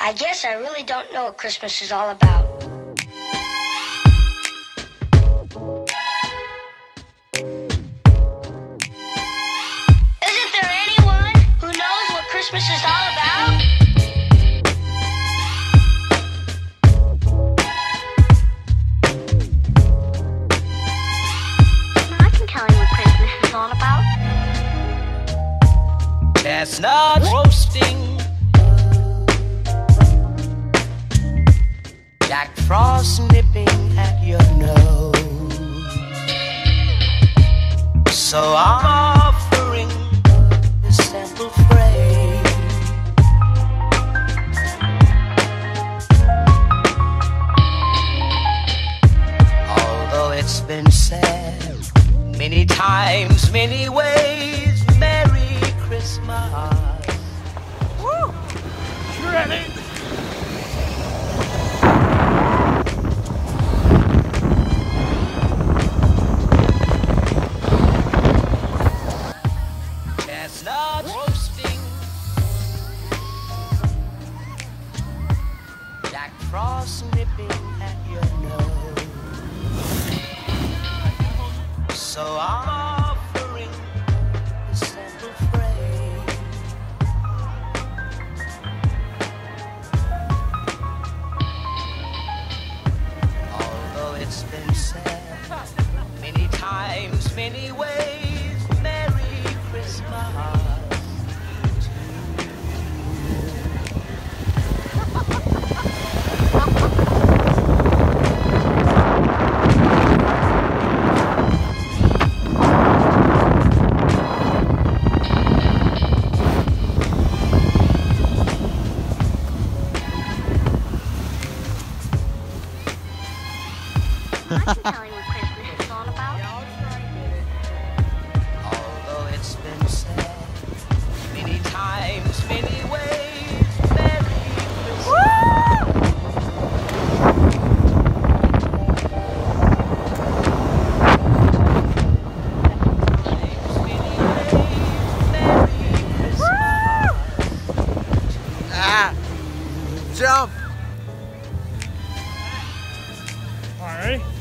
I guess I really don't know what Christmas is all about. Isn't there anyone who knows what Christmas is all about? I can tell you what Christmas is all about. Chestnuts roasting, Jack Frost nipping at your nose. So I'm offering this simple phrase. Although it's been said many times, many ways, Merry Christmas. Woo! Ready? Chestnuts roasting, Jack Frost nipping at your nose. So I'm offering the simple phrase. Although it's been said many times, many ways, Merry Christmas. I can tell you what Christmas is all about. Although it's been said many times, many ways, Merry Christmas. Ah! Jump! All right.